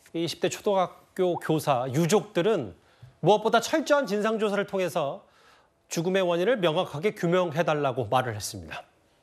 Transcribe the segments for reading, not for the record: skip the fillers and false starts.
20대 초등학교 교사 유족들은 무엇보다 철저한 진상조사를 통해서 죽음의 원인을 명확하게 규명해달라고 말을 했습니다.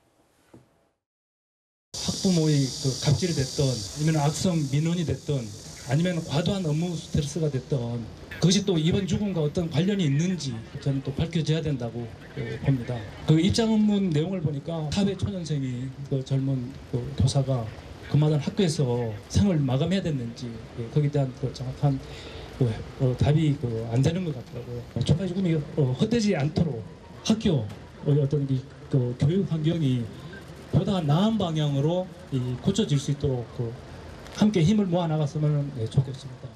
학부모의 갑질이 됐던 아니면 악성 민원이 됐던 아니면 과도한 업무 스트레스가 됐던 그것이 또 이번 죽음과 어떤 관련이 있는지 저는 또 밝혀져야 된다고 봅니다. 그 입장문 내용을 보니까 사회 초년생이 그 젊은 교사가 그마다 학교에서 생을 마감해야 됐는지 거기에 대한 정확한 답이 안 되는 것 같더라고요. 초파의 죽음이 헛되지 않도록 학교 어떤 교육 환경이 보다 나은 방향으로 고쳐질 수 있도록 함께 힘을 모아 나갔으면 좋겠습니다.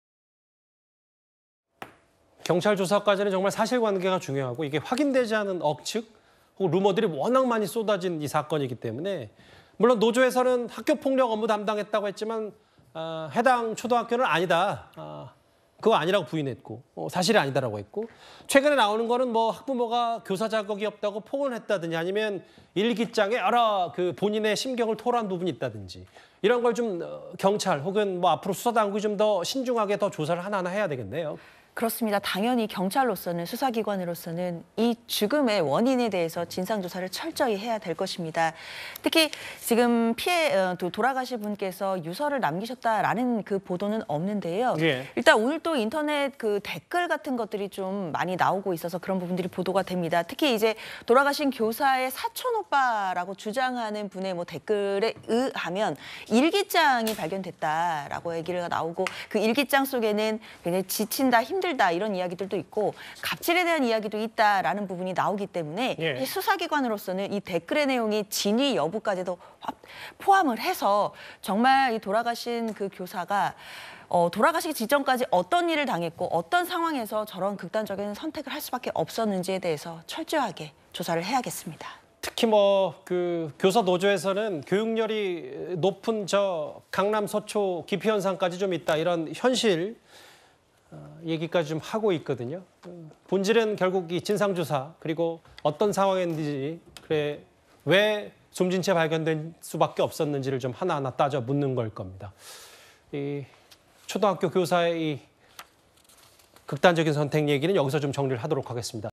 경찰 조사까지는 정말 사실관계가 중요하고 이게 확인되지 않은 억측 혹은 루머들이 워낙 많이 쏟아진 이 사건이기 때문에 물론 노조에서는 학교폭력 업무 담당했다고 했지만 해당 초등학교는 아니다. 그거 아니라고 부인했고 사실이 아니다라고 했고 최근에 나오는 거는 뭐 학부모가 교사 자격이 없다고 폭언했다든지 아니면 일기장에 여러 본인의 심경을 토로한 부분이 있다든지 이런 걸 좀 경찰 혹은 뭐 앞으로 수사당국이 좀 더 신중하게 더 조사를 하나하나 해야 되겠네요. 그렇습니다. 당연히 경찰로서는 수사기관으로서는 이 죽음의 원인에 대해서 진상조사를 철저히 해야 될 것입니다. 특히 지금 돌아가신 분께서 유서를 남기셨다라는 그 보도는 없는데요. 예. 일단 오늘 또 인터넷 댓글 같은 것들이 좀 많이 나오고 있어서 그런 부분들이 보도가 됩니다. 특히 이제 돌아가신 교사의 사촌 오빠라고 주장하는 분의 댓글에 의하면 일기장이 발견됐다라고 얘기가 나오고 그 일기장 속에는 굉장히 지친다, 힘들다 이런 이야기들도 있고 갑질에 대한 이야기도 있다라는 부분이 나오기 때문에 예. 수사기관으로서는 이 댓글의 내용이 진위 여부까지도 포함을 해서 정말 이 돌아가신 그 교사가 돌아가시기 직전까지 어떤 일을 당했고 어떤 상황에서 저런 극단적인 선택을 할 수밖에 없었는지에 대해서 철저하게 조사를 해야겠습니다. 특히 교사 노조에서는 교육열이 높은 강남 서초 기피 현상까지 좀 있다 이런 현실 얘기까지 좀 하고 있거든요. 본질은 결국 이 진상조사 그리고 어떤 상황인지 왜 숨진 채 발견된 수밖에 없었는지를 좀 하나하나 따져 묻는 걸 겁니다. 이 초등학교 교사의 이 극단적인 선택 얘기는 여기서 좀 정리를 하도록 하겠습니다.